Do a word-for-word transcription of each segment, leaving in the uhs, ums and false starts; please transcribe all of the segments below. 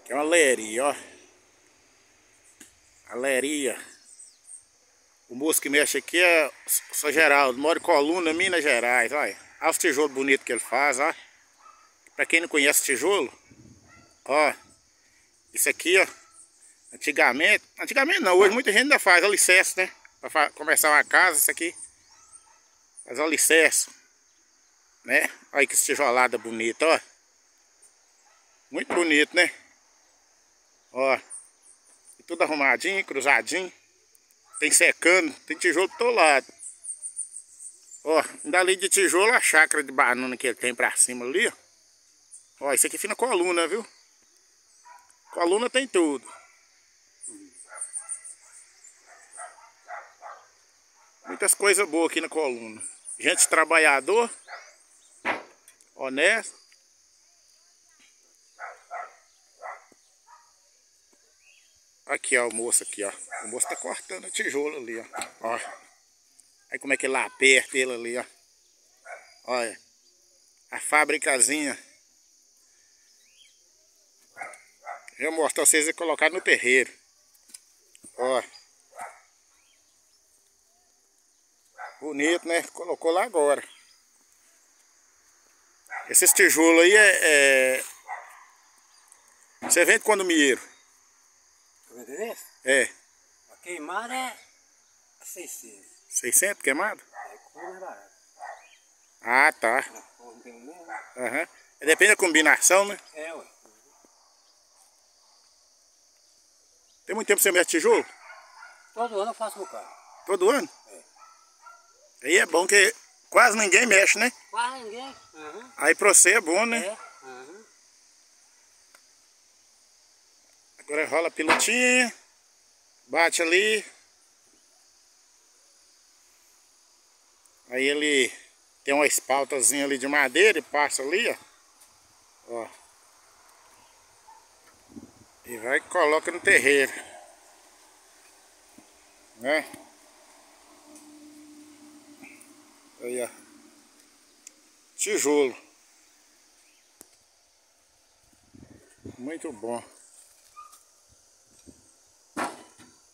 É uma leria, ó. A leria. O moço que mexe aqui é o seu Geraldo, mora em Coluna, Minas Gerais, olha. Olha os tijolos bonitos que ele faz, ó. Pra quem não conhece tijolo, ó. Isso aqui, ó. Antigamente, antigamente não, hoje muita gente ainda faz alicerce, né? Pra começar uma casa, isso aqui. Faz alicerce, né? Olha que tijolada bonita, ó. Muito bonito, né? Ó. Tudo arrumadinho, cruzadinho. Tem secando, tem tijolo do todo lado. Ó, dali de tijolo a chácara de banana que ele tem pra cima ali, ó. Ó, isso aqui fica na coluna, viu? Coluna tem tudo. Muitas coisas boas aqui na coluna. Gente trabalhador, honesto. Aqui, ó, o moço aqui, ó. O moço tá cortando o tijolo ali, ó. Ó. Aí como é que ele aperta ele ali, ó. Olha. A fabricazinha. Eu vou mostrar pra vocês e colocar no terreiro. Ó. Bonito, né? Colocou lá agora. Esses tijolos aí é... é... Você vende quando milheiro? É. A queimada é seiscentos. seiscentos queimado? É, como é barato. Ah, tá. Aham. Depende da combinação, né? É, ué. Tem muito tempo que você mexe tijolo? Todo ano eu faço no carro. Todo ano? É. Aí é bom que quase ninguém mexe, né? Quase ninguém. Uhum. Aí pra você é bom, né? É. Uhum. Agora rola a pilotinha. Bate ali. Aí ele tem uma espaltazinha ali de madeira e passa ali, ó. Ó. E vai e coloca no terreiro. Né? Aí, ó. Tijolo. Muito bom.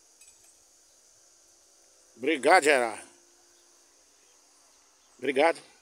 Obrigado, Gerardo. Obrigado.